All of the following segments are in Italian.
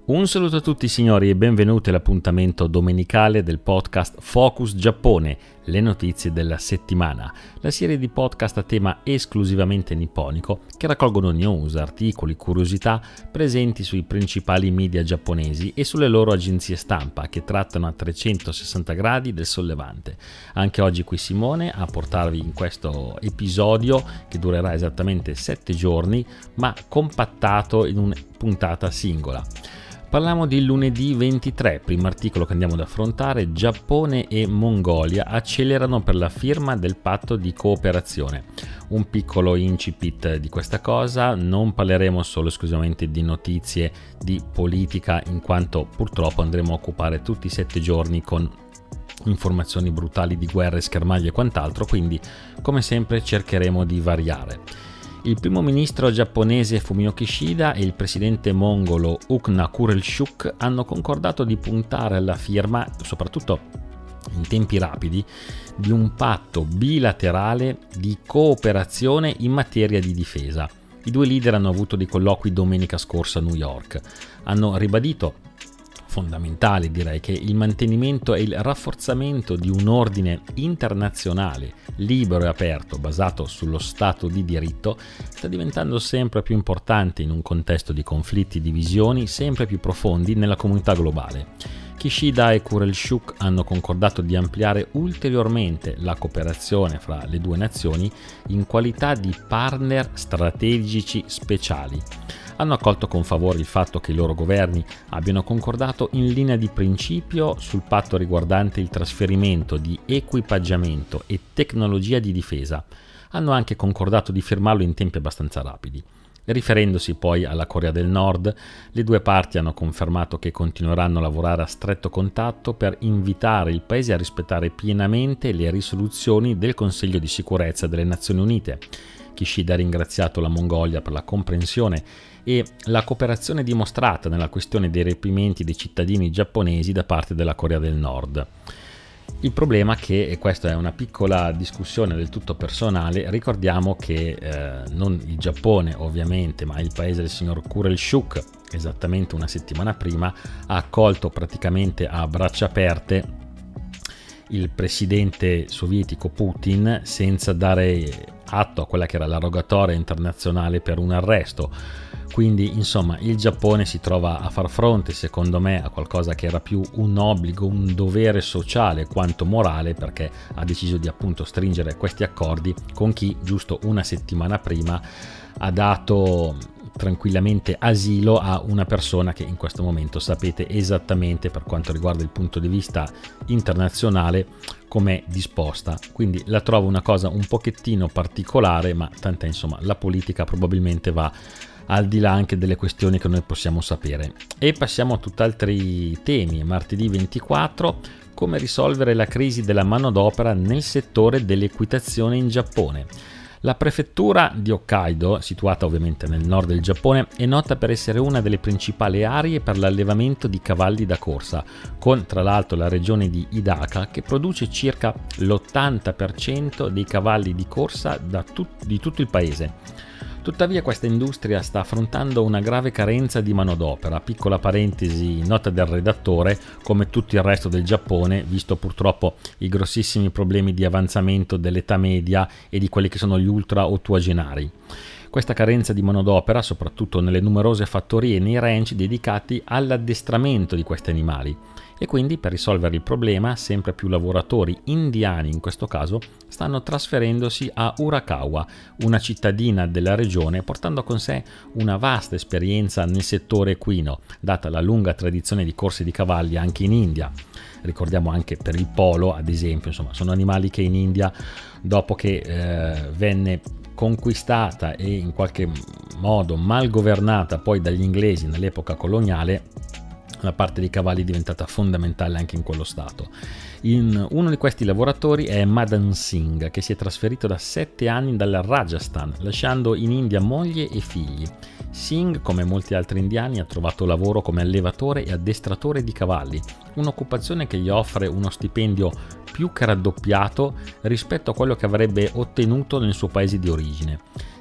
Un saluto a tutti signori e benvenuti all'appuntamento domenicale del podcast Focus Giappone, le notizie della settimana, la serie di podcast a tema esclusivamente nipponico che raccolgono news, articoli, curiosità presenti sui principali media giapponesi e sulle loro agenzie stampa che trattano a 360 gradi del sollevante. Anche oggi qui Simone a portarvi in questo episodio che durerà esattamente 7 giorni ma compattato in una puntata singola. Parliamo di lunedì 23, primo articolo che andiamo ad affrontare. Giappone e Mongolia accelerano per la firma del patto di cooperazione. Un piccolo incipit di questa cosa, non parleremo solo esclusivamente di notizie di politica, in quanto purtroppo andremo a occupare tutti i 7 giorni con informazioni brutali di guerre, schermaglie e quant'altro, quindi come sempre cercheremo di variare. Il primo ministro giapponese Fumio Kishida e il presidente mongolo Ukna Kurelshuk hanno concordato di puntare alla firma, soprattutto in tempi rapidi, di un patto bilaterale di cooperazione in materia di difesa. I due leader hanno avuto dei colloqui domenica scorsa a New York. Hanno ribadito fondamentale direi che il mantenimento e il rafforzamento di un ordine internazionale libero e aperto basato sullo Stato di diritto sta diventando sempre più importante in un contesto di conflitti e divisioni sempre più profondi nella comunità globale. Kishida e Kurelshuk hanno concordato di ampliare ulteriormente la cooperazione fra le due nazioni in qualità di partner strategici speciali. Hanno accolto con favore il fatto che i loro governi abbiano concordato in linea di principio sul patto riguardante il trasferimento di equipaggiamento e tecnologia di difesa. Hanno anche concordato di firmarlo in tempi abbastanza rapidi. Riferendosi poi alla Corea del Nord, le due parti hanno confermato che continueranno a lavorare a stretto contatto per invitare il paese a rispettare pienamente le risoluzioni del Consiglio di sicurezza delle Nazioni Unite. Kishida ha ringraziato la Mongolia per la comprensione e la cooperazione dimostrata nella questione dei rapimenti dei cittadini giapponesi da parte della Corea del Nord. Il problema è che, e questa è una piccola discussione del tutto personale, ricordiamo che non il Giappone ovviamente, ma il paese del signor Kurelshuk, esattamente una settimana prima, ha accolto praticamente a braccia aperte il presidente sovietico Putin senza dare atto a quella che era la rogatoria internazionale per un arresto. Quindi insomma il Giappone si trova a far fronte secondo me a qualcosa che era più un obbligo, un dovere sociale quanto morale, perché ha deciso di appunto stringere questi accordi con chi giusto una settimana prima ha dato tranquillamente asilo a una persona che in questo momento sapete esattamente per quanto riguarda il punto di vista internazionale com'è disposta. Quindi la trovo una cosa un pochettino particolare, ma tant'è, insomma la politica probabilmente va al di là anche delle questioni che noi possiamo sapere. E passiamo a tutt'altri temi. Martedì 24, come risolvere la crisi della manodopera nel settore dell'equitazione in Giappone. La prefettura di Hokkaido, situata ovviamente nel nord del Giappone, è nota per essere una delle principali aree per l'allevamento di cavalli da corsa, con tra l'altro la regione di Hidaka che produce circa l'80% dei cavalli di corsa di tutto il paese. Tuttavia questa industria sta affrontando una grave carenza di manodopera, piccola parentesi nota del redattore, come tutto il resto del Giappone, visto purtroppo i grossissimi problemi di avanzamento dell'età media e di quelli che sono gli ultra ottuagenari. Questa carenza di manodopera, soprattutto nelle numerose fattorie e nei ranch dedicati all'addestramento di questi animali. E quindi per risolvere il problema sempre più lavoratori indiani in questo caso stanno trasferendosi a Urakawa, una cittadina della regione, portando con sé una vasta esperienza nel settore equino, data la lunga tradizione di corse di cavalli anche in India. Ricordiamo anche per il polo ad esempio, insomma sono animali che in India dopo che venne conquistata e in qualche modo mal governata poi dagli inglesi nell'epoca coloniale, la parte dei cavalli è diventata fondamentale anche in quello stato. Uno di questi lavoratori è Madan Singh, che si è trasferito da 7 anni dal Rajasthan, lasciando in India moglie e figli. Singh, come molti altri indiani, ha trovato lavoro come allevatore e addestratore di cavalli, un'occupazione che gli offre uno stipendio più che raddoppiato rispetto a quello che avrebbe ottenuto nel suo paese di origine.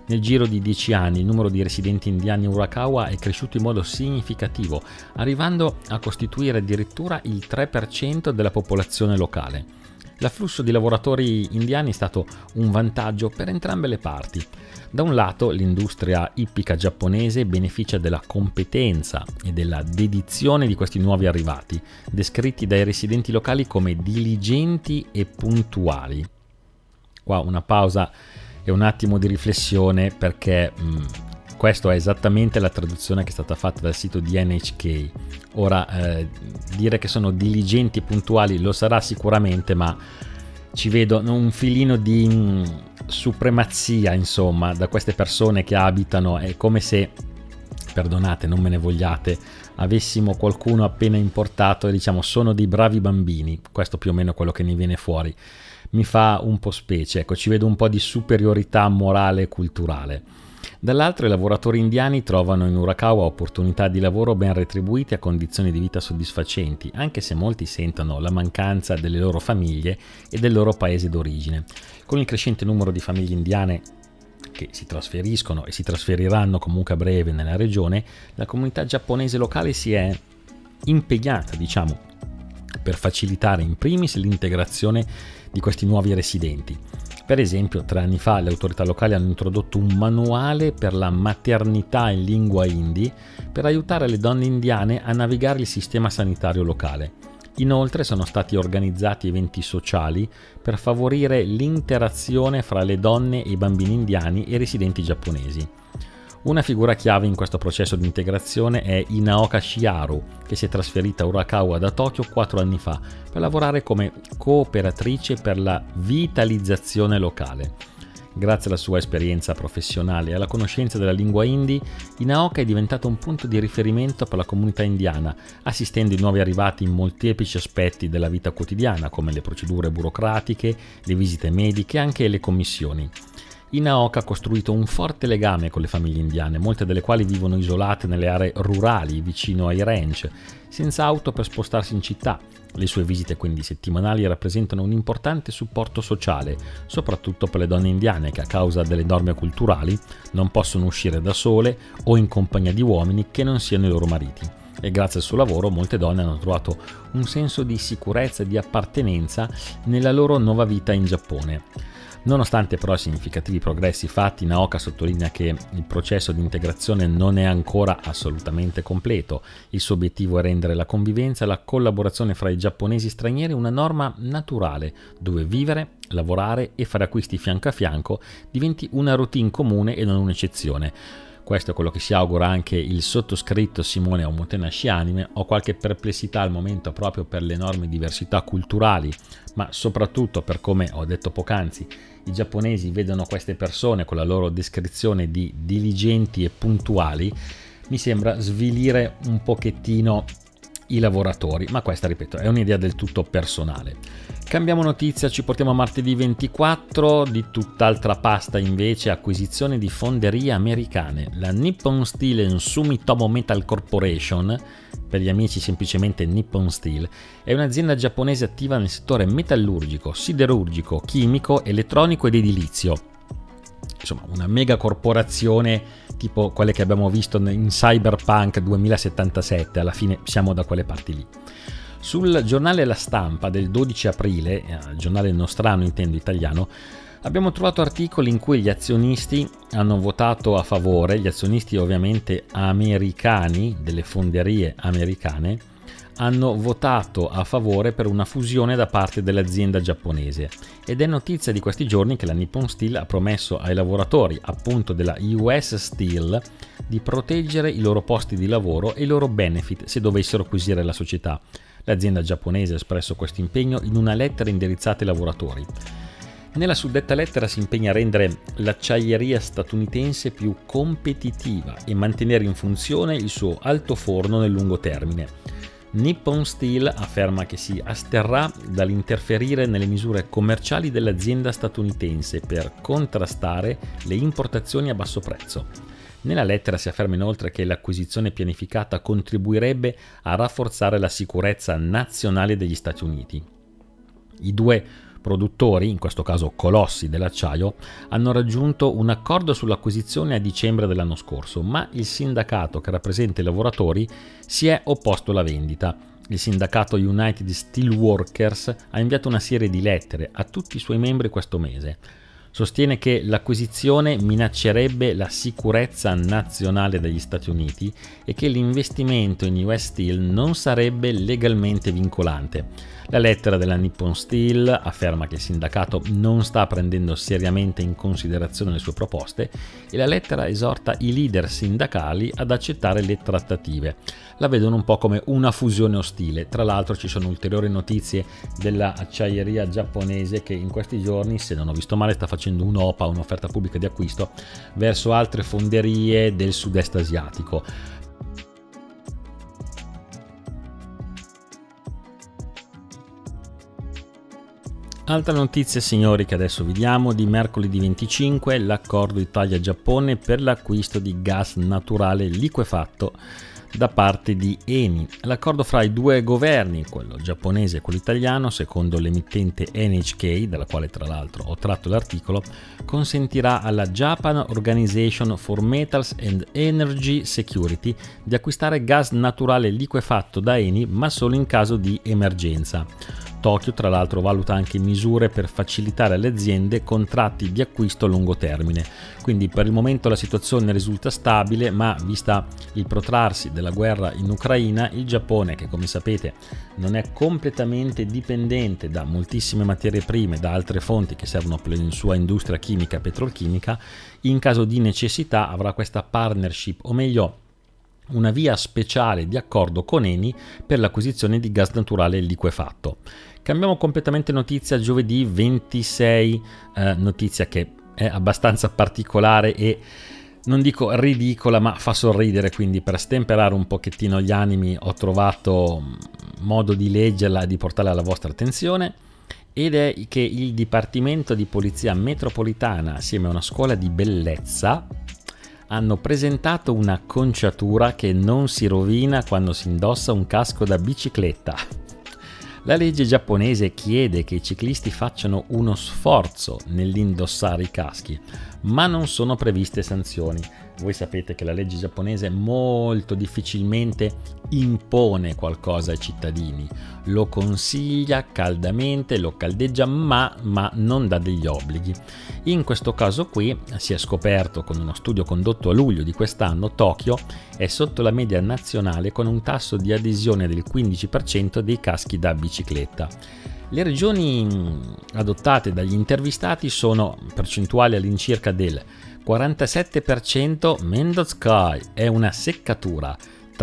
Nel giro di 10 anni il numero di residenti indiani a Urakawa è cresciuto in modo significativo, arrivando a costituire addirittura il 3% della popolazione locale. L'afflusso di lavoratori indiani è stato un vantaggio per entrambe le parti. Da un lato, l'industria ippica giapponese beneficia della competenza e della dedizione di questi nuovi arrivati, descritti dai residenti locali come diligenti e puntuali. Qua una pausa e un attimo di riflessione, perché questa è esattamente la traduzione che è stata fatta dal sito di NHK. Ora, dire che sono diligenti e puntuali lo sarà sicuramente, ma ci vedo un filino di supremazia, insomma, da queste persone che abitano. È come se, perdonate, non me ne vogliate, avessimo qualcuno appena importato e diciamo sono dei bravi bambini. Questo più o meno è quello che ne viene fuori. Mi fa un po' specie, ecco, ci vedo un po' di superiorità morale e culturale. Dall'altro, i lavoratori indiani trovano in Urakawa opportunità di lavoro ben retribuite a condizioni di vita soddisfacenti, anche se molti sentono la mancanza delle loro famiglie e del loro paese d'origine. Con il crescente numero di famiglie indiane che si trasferiscono e si trasferiranno comunque a breve nella regione, la comunità giapponese locale si è impegnata, per facilitare in primis l'integrazione di questi nuovi residenti. Per esempio, 3 anni fa le autorità locali hanno introdotto un manuale per la maternità in lingua hindi per aiutare le donne indiane a navigare il sistema sanitario locale. Inoltre sono stati organizzati eventi sociali per favorire l'interazione fra le donne e i bambini indiani e residenti giapponesi. Una figura chiave in questo processo di integrazione è Inaoka Shiharu, che si è trasferita a Urakawa da Tokyo 4 anni fa per lavorare come cooperatrice per la vitalizzazione locale. Grazie alla sua esperienza professionale e alla conoscenza della lingua hindi, Inaoka è diventata un punto di riferimento per la comunità indiana, assistendo i nuovi arrivati in molteplici aspetti della vita quotidiana, come le procedure burocratiche, le visite mediche e anche le commissioni. Inaoka ha costruito un forte legame con le famiglie indiane, molte delle quali vivono isolate nelle aree rurali vicino ai ranch, senza auto per spostarsi in città. Le sue visite quindi settimanali rappresentano un importante supporto sociale, soprattutto per le donne indiane che a causa delle norme culturali non possono uscire da sole o in compagnia di uomini che non siano i loro mariti. E grazie al suo lavoro molte donne hanno trovato un senso di sicurezza e di appartenenza nella loro nuova vita in Giappone. Nonostante però i significativi progressi fatti, Inaoka sottolinea che il processo di integrazione non è ancora assolutamente completo. Il suo obiettivo è rendere la convivenza e la collaborazione fra i giapponesi stranieri una norma naturale, dove vivere, lavorare e fare acquisti fianco a fianco diventi una routine comune e non un'eccezione. Questo è quello che si augura anche il sottoscritto Simone Omotenashi Anime. Ho qualche perplessità al momento proprio per le enormi diversità culturali, ma soprattutto per come ho detto poc'anzi, i giapponesi vedono queste persone con la loro descrizione di diligenti e puntuali, mi sembra svilire un pochettino i lavoratori, ma questa, ripeto, è un'idea del tutto personale. Cambiamo notizia, ci portiamo a martedì 24, di tutt'altra pasta invece, acquisizione di fonderie americane. La Nippon Steel Sumitomo Metal Corporation, per gli amici semplicemente Nippon Steel, è un'azienda giapponese attiva nel settore metallurgico, siderurgico, chimico, elettronico ed edilizio. Insomma, una mega corporazione tipo quelle che abbiamo visto in Cyberpunk 2077, alla fine siamo da quelle parti lì. Sul giornale La Stampa del 12 aprile, giornale nostrano intendo italiano, abbiamo trovato articoli in cui gli azionisti hanno votato a favore, gli azionisti ovviamente americani, delle fonderie americane, hanno votato a favore per una fusione da parte dell'azienda giapponese, ed è notizia di questi giorni che la Nippon Steel ha promesso ai lavoratori appunto della US Steel di proteggere i loro posti di lavoro e i loro benefit se dovessero acquisire la società. L'azienda giapponese ha espresso questo impegno in una lettera indirizzata ai lavoratori. Nella suddetta lettera si impegna a rendere l'acciaieria statunitense più competitiva e mantenere in funzione il suo alto forno nel lungo termine. Nippon Steel afferma che si asterrà dall'interferire nelle misure commerciali dell'azienda statunitense per contrastare le importazioni a basso prezzo. Nella lettera si afferma inoltre che l'acquisizione pianificata contribuirebbe a rafforzare la sicurezza nazionale degli Stati Uniti. I due produttori, in questo caso colossi dell'acciaio, hanno raggiunto un accordo sull'acquisizione a dicembre dell'anno scorso, ma il sindacato che rappresenta i lavoratori si è opposto alla vendita. Il sindacato United Steelworkers ha inviato una serie di lettere a tutti i suoi membri questo mese. Sostiene che l'acquisizione minaccerebbe la sicurezza nazionale degli Stati Uniti e che l'investimento in US Steel non sarebbe legalmente vincolante. La lettera della Nippon Steel afferma che il sindacato non sta prendendo seriamente in considerazione le sue proposte e la lettera esorta i leader sindacali ad accettare le trattative. La vedono un po' come una fusione ostile. Tra l'altro ci sono ulteriori notizie della acciaieria giapponese che in questi giorni, se non ho visto male, sta facendo un'OPA, un'offerta pubblica di acquisto, verso altre fonderie del sud-est asiatico. Altra notizia, signori, che adesso vediamo, di mercoledì 25, l'accordo Italia-Giappone per l'acquisto di gas naturale liquefatto da parte di Eni. L'accordo fra i due governi, quello giapponese e quello italiano, secondo l'emittente NHK, dalla quale tra l'altro ho tratto l'articolo, consentirà alla Japan Organization for Metals and Energy Security di acquistare gas naturale liquefatto da Eni, ma solo in caso di emergenza. Tokyo, tra l'altro, valuta anche misure per facilitare alle aziende contratti di acquisto a lungo termine. Quindi per il momento la situazione risulta stabile, ma vista il protrarsi della guerra in Ucraina, il Giappone, che come sapete non è completamente dipendente da moltissime materie prime, da altre fonti che servono per la sua industria chimica e petrolchimica, in caso di necessità avrà questa partnership, o meglio una via speciale di accordo con Eni per l'acquisizione di gas naturale liquefatto. Cambiamo completamente notizia, giovedì 26, notizia che è abbastanza particolare e non dico ridicola, ma fa sorridere, quindi per stemperare un pochettino gli animi ho trovato modo di leggerla e di portarla alla vostra attenzione, ed è che il Dipartimento di Polizia Metropolitana assieme a una scuola di bellezza hanno presentato una conciatura che non si rovina quando si indossa un casco da bicicletta. La legge giapponese chiede che i ciclisti facciano uno sforzo nell'indossare i caschi, ma non sono previste sanzioni. Voi sapete che la legge giapponese molto difficilmente impone qualcosa ai cittadini, lo consiglia caldamente, lo caldeggia, ma non dà degli obblighi. In questo caso qui si è scoperto, con uno studio condotto a luglio di quest'anno, Tokyo è sotto la media nazionale con un tasso di adesione del 15% dei caschi da bicicletta. Le regioni adottate dagli intervistati sono percentuali all'incirca del 47% Mendozkai è una seccatura,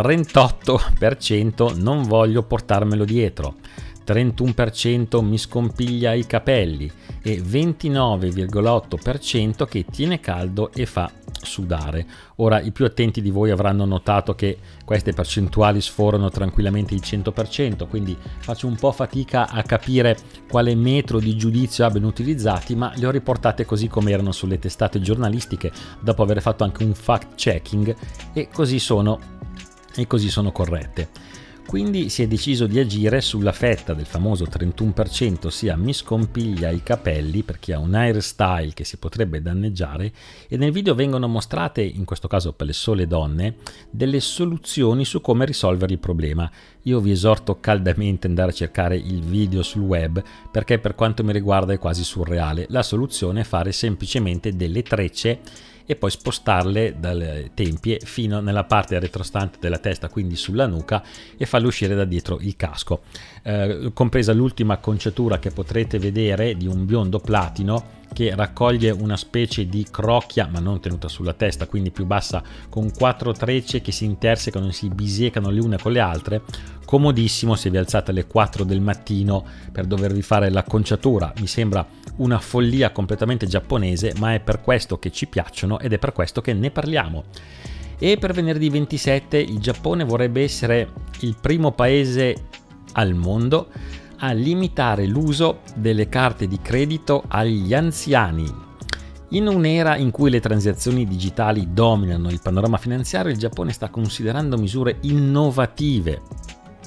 38% non voglio portarmelo dietro, 31% mi scompiglia i capelli e 29,8% che tiene caldo e fa sudare. Ora, i più attenti di voi avranno notato che queste percentuali sforano tranquillamente il 100%, quindi faccio un po' fatica a capire quale metro di giudizio abbiano utilizzati, ma le ho riportate così come erano sulle testate giornalistiche, dopo aver fatto anche un fact checking, e così sono corrette. Quindi si è deciso di agire sulla fetta del famoso 31%, ossia mi scompiglia i capelli, perché ha un hairstyle che si potrebbe danneggiare, e nel video vengono mostrate, in questo caso per le sole donne, delle soluzioni su come risolvere il problema. Io vi esorto caldamente ad andare a cercare il video sul web, perché per quanto mi riguarda è quasi surreale. La soluzione è fare semplicemente delle trecce e poi spostarle dalle tempie fino nella parte retrostante della testa, quindi sulla nuca, e farle uscire da dietro il casco, compresa l'ultima conciatura che potrete vedere di un biondo platino che raccoglie una specie di crocchia, ma non tenuta sulla testa, quindi più bassa, con 4 trecce che si intersecano e si biseccano le une con le altre. Comodissimo se vi alzate alle 4 del mattino per dovervi fare l'acconciatura. Mi sembra una follia completamente giapponese, ma è per questo che ci piacciono ed è per questo che ne parliamo. E per venerdì 27 il Giappone vorrebbe essere il primo paese al mondo a limitare l'uso delle carte di credito agli anziani. In un'era in cui le transazioni digitali dominano il panorama finanziario, il Giappone sta considerando misure innovative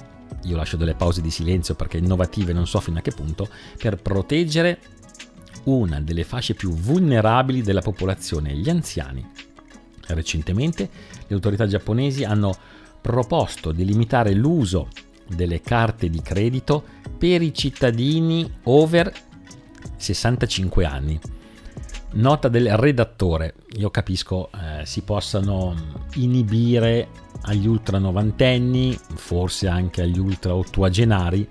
io lascio delle pause di silenzio perché innovative non so fino a che punto, per proteggere una delle fasce più vulnerabili della popolazione, gli anziani. Recentemente le autorità giapponesi hanno proposto di limitare l'uso delle carte di credito per i cittadini over 65 anni. Nota del redattore: io capisco si possano inibire agli ultra novantenni, forse anche agli ultra ottuagenari,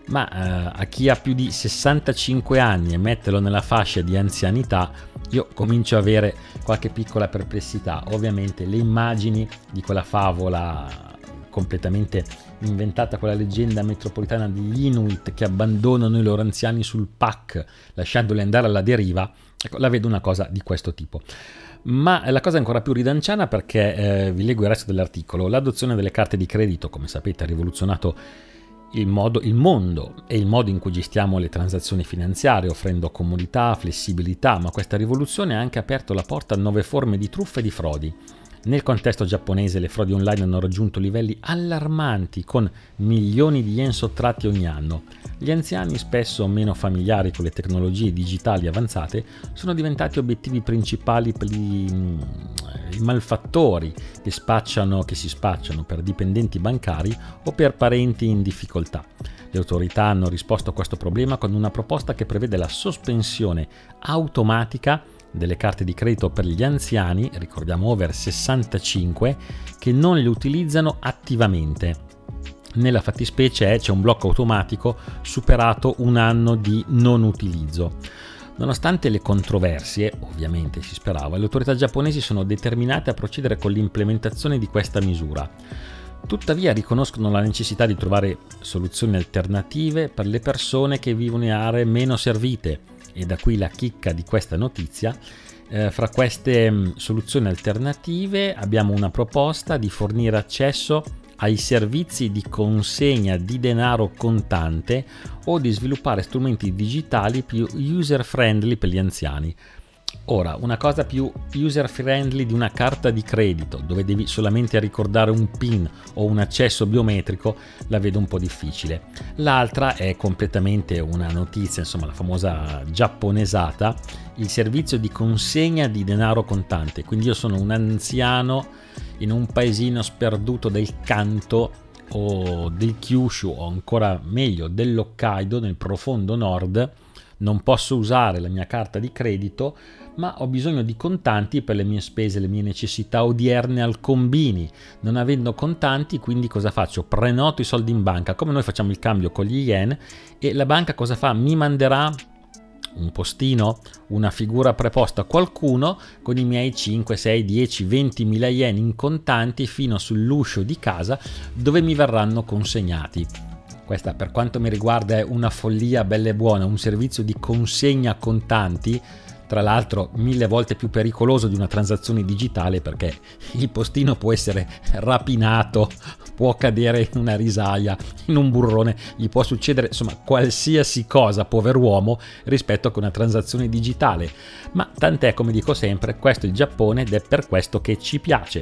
ma a chi ha più di 65 anni e metterlo nella fascia di anzianità, io comincio a avere qualche piccola perplessità. Ovviamente le immagini di quella favola completamente inventata, quella leggenda metropolitana degli Inuit che abbandonano i loro anziani sul pack lasciandoli andare alla deriva, ecco, la vedo una cosa di questo tipo. Ma la cosa è ancora più ridanciana perché vi leggo il resto dell'articolo. L'adozione delle carte di credito, come sapete, ha rivoluzionato il mondo e il modo in cui gestiamo le transazioni finanziarie, offrendo comodità, flessibilità, ma questa rivoluzione ha anche aperto la porta a nuove forme di truffe e di frodi. Nel contesto giapponese le frodi online hanno raggiunto livelli allarmanti, con milioni di yen sottratti ogni anno. Gli anziani, spesso meno familiari con le tecnologie digitali avanzate, sono diventati obiettivi principali per i malfattori che si spacciano per dipendenti bancari o per parenti in difficoltà. Le autorità hanno risposto a questo problema con una proposta che prevede la sospensione automatica delle carte di credito per gli anziani, ricordiamo over 65, che non le utilizzano attivamente. Nella fattispecie c'è un blocco automatico superato un anno di non utilizzo. Nonostante le controversie, ovviamente si sperava, le autorità giapponesi sono determinate a procedere con l'implementazione di questa misura. Tuttavia riconoscono la necessità di trovare soluzioni alternative per le persone che vivono in aree meno servite. E da qui la chicca di questa notizia. Fra queste soluzioni alternative abbiamo una proposta di fornire accesso ai servizi di consegna di denaro contante o di sviluppare strumenti digitali più user-friendly per gli anziani. Ora, una cosa più user-friendly di una carta di credito, dove devi solamente ricordare un PIN o un accesso biometrico, la vedo un po' difficile. L'altra è completamente una notizia, insomma, la famosa giapponesata, il servizio di consegna di denaro contante. Quindi io sono un anziano in un paesino sperduto del Kanto o del Kyushu, o ancora meglio dell'Hokkaido nel profondo nord. Non posso usare la mia carta di credito, ma ho bisogno di contanti per le mie spese, le mie necessità odierne al combini. Non avendo contanti, quindi cosa faccio? Prenoto i soldi in banca, come noi facciamo il cambio con gli yen, e la banca cosa fa? Mi manderà un postino, una figura preposta, qualcuno con i miei 5, 6, 10, 20 mila yen in contanti fino sull'uscio di casa, dove mi verranno consegnati. Questa, per quanto mi riguarda, è una follia bella e buona, un servizio di consegna contanti, tra l'altro 1000 volte più pericoloso di una transazione digitale, perché il postino può essere rapinato, può cadere in una risaia, in un burrone, gli può succedere insomma qualsiasi cosa, pover'uomo, rispetto a una transazione digitale. Ma tant'è, come dico sempre, questo è il Giappone ed è per questo che ci piace.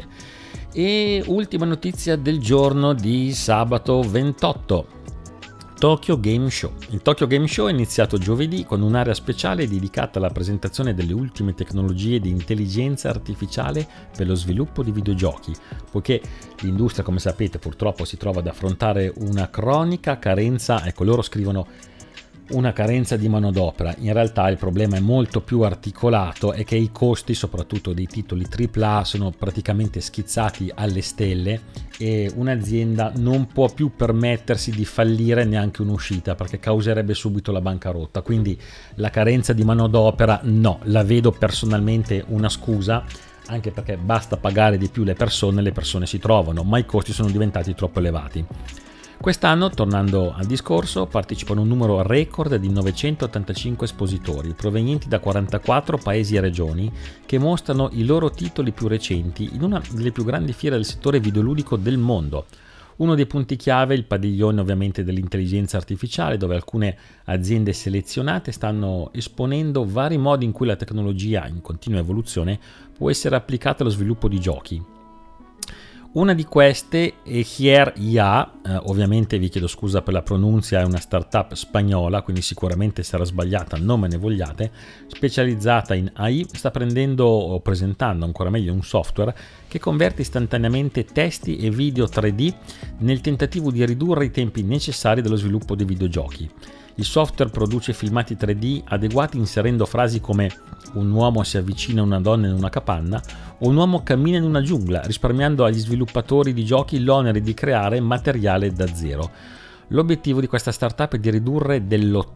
E ultima notizia del giorno di sabato 28. Tokyo Game Show. Il Tokyo Game Show è iniziato giovedì con un'area speciale dedicata alla presentazione delle ultime tecnologie di intelligenza artificiale per lo sviluppo di videogiochi, poiché l'industria, come sapete, purtroppo si trova ad affrontare una cronica carenza, ecco, loro scrivono una carenza di manodopera. In realtà il problema è molto più articolato e che i costi, soprattutto dei titoli AAA, sono praticamente schizzati alle stelle e un'azienda non può più permettersi di fallire neanche un'uscita, perché causerebbe subito la bancarotta. Quindi la carenza di manodopera no, la vedo personalmente una scusa, anche perché basta pagare di più le persone si trovano, ma i costi sono diventati troppo elevati. Quest'anno, tornando al discorso, partecipano un numero record di 985 espositori provenienti da 44 paesi e regioni che mostrano i loro titoli più recenti in una delle più grandi fiere del settore videoludico del mondo. Uno dei punti chiave è il padiglione ovviamente dell'intelligenza artificiale, dove alcune aziende selezionate stanno esponendo vari modi in cui la tecnologia in continua evoluzione può essere applicata allo sviluppo di giochi. Una di queste è Hier.ia, ovviamente vi chiedo scusa per la pronuncia, è una startup spagnola, quindi sicuramente sarà sbagliata, non me ne vogliate, specializzata in AI, sta prendendo o presentando ancora meglio un software che converte istantaneamente testi e video 3D nel tentativo di ridurre i tempi necessari dello sviluppo dei videogiochi. Il software produce filmati 3D adeguati inserendo frasi come un uomo si avvicina a una donna in una capanna o un uomo cammina in una giungla, risparmiando agli sviluppatori di giochi l'onere di creare materiale da zero. L'obiettivo di questa startup è di ridurre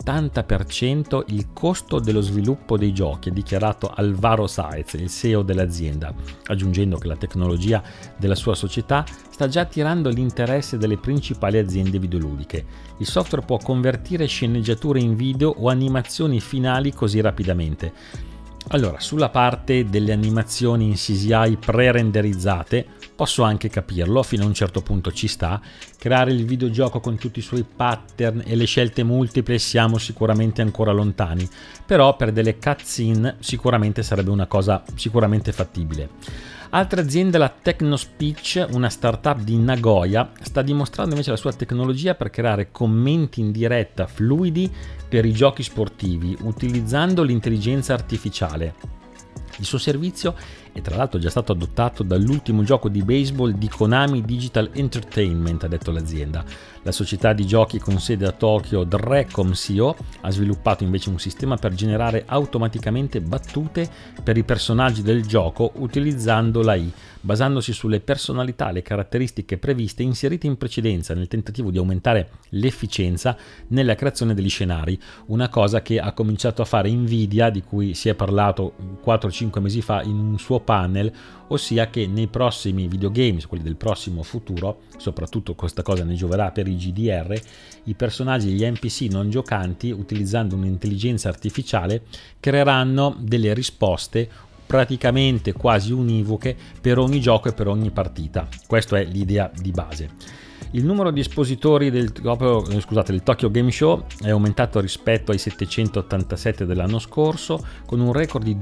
dell'80% il costo dello sviluppo dei giochi, ha dichiarato Alvaro Saez, il CEO dell'azienda, aggiungendo che la tecnologia della sua società sta già attirando l'interesse delle principali aziende videoludiche. Il software può convertire sceneggiature in video o animazioni finali così rapidamente. Allora, sulla parte delle animazioni in CGI pre-renderizzate posso anche capirlo, fino a un certo punto ci sta. Creare il videogioco con tutti i suoi pattern e le scelte multiple siamo sicuramente ancora lontani, però per delle cutscene sicuramente sarebbe una cosa sicuramente fattibile. Altra azienda, la Technospeech, una startup di Nagoya, sta dimostrando invece la sua tecnologia per creare commenti in diretta fluidi per i giochi sportivi utilizzando l'intelligenza artificiale. Il suo servizio è tra l'altro già stato adottato dall'ultimo gioco di baseball di Konami Digital Entertainment, ha detto l'azienda. La società di giochi con sede a Tokyo, Drecom CO, ha sviluppato invece un sistema per generare automaticamente battute per i personaggi del gioco utilizzando l'AI, basandosi sulle personalità e le caratteristiche previste inserite in precedenza nel tentativo di aumentare l'efficienza nella creazione degli scenari, una cosa che ha cominciato a fare Nvidia, di cui si è parlato 4-5 mesi fa in un suo panel, ossia che nei prossimi videogames, quelli del prossimo futuro, soprattutto questa cosa ne gioverà per i GDR, i personaggi, gli NPC non giocanti, utilizzando un'intelligenza artificiale, creeranno delle risposte praticamente quasi univoche per ogni gioco e per ogni partita. Questa è l'idea di base. Il numero di espositori del Tokyo Game Show è aumentato rispetto ai 787 dell'anno scorso, con un record di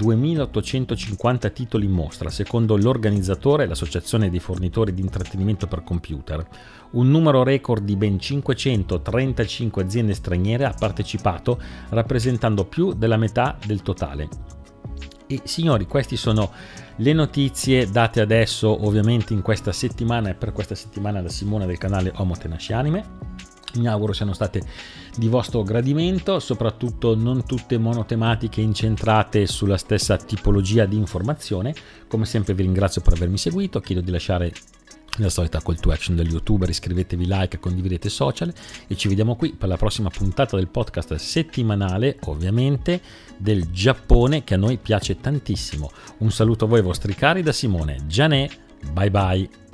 2850 titoli in mostra, secondo l'organizzatore, l'associazione dei fornitori di intrattenimento per computer. Un numero record di ben 535 aziende straniere ha partecipato, rappresentando più della metà del totale. E signori, queste sono le notizie date adesso ovviamente in questa settimana e per questa settimana da Simone del canale Homo Tenaci Anime. Mi auguro siano state di vostro gradimento, soprattutto non tutte monotematiche incentrate sulla stessa tipologia di informazione. Come sempre vi ringrazio per avermi seguito, chiedo di lasciare la solita call to action degli youtuber, iscrivetevi, like, condividete social e ci vediamo qui per la prossima puntata del podcast settimanale, ovviamente, del Giappone che a noi piace tantissimo. Un saluto a voi vostri cari da Simone Gianè, bye bye!